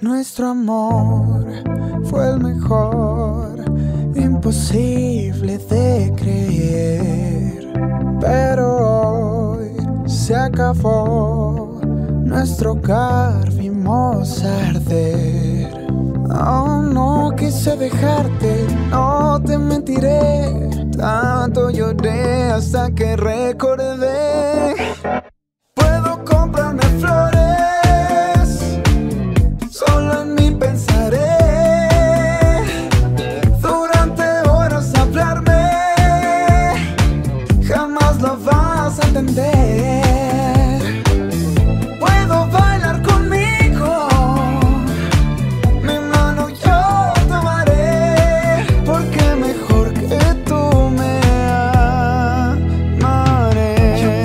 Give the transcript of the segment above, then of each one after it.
Nuestro amor fue el mejor, imposible de creer. Pero hoy se acabó, nuestro hogar vimos arder. Oh, no quise dejarte, no te mentiré. Tanto lloré hasta que recordé. Puedo comprarme flores, solo en mí pensaré. Durante horas hablarme, jamás lo vas a entender. Puedo bailar conmigo, mi mano yo tomaré, porque mejor que tú me amaré.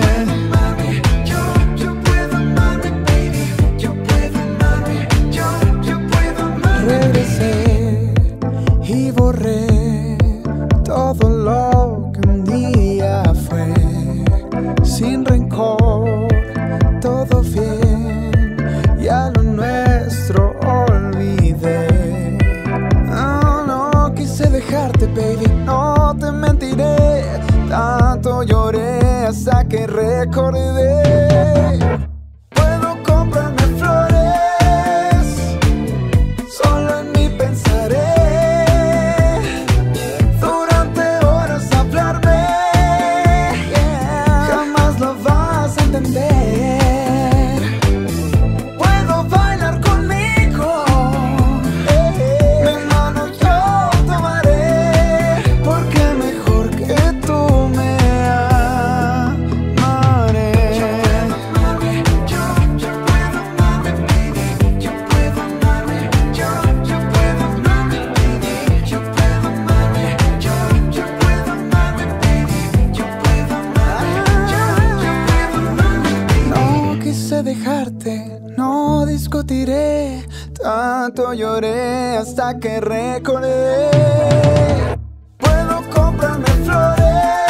Yo puedo amarme, baby. Yo puedo amarme, yo puedo amarme. Regresé y borré todo lo que un día fue. Sin rencor, todo bien, ya lo nuestro olvidé. Oh, no quise dejarte, baby, no te mentiré. Tanto lloré hasta que recordé. Puedo comprarme flores, solo en mí pensaré. Durante horas hablarme, jamás lo vas a entender. Puedo bailar conmigo, mi mano yo tomaré, porque mejor que tú me amaré. Yo puedo amarme, baby. Yo puedo amarme, yo puedo amarme, baby. Yo puedo amarme, yo puedo amarme, baby. Yo puedo amarme, yo puedo amarme, baby. No quise dejarte, no discutiré. Tanto lloré hasta que recordé. Puedo comprarme flores,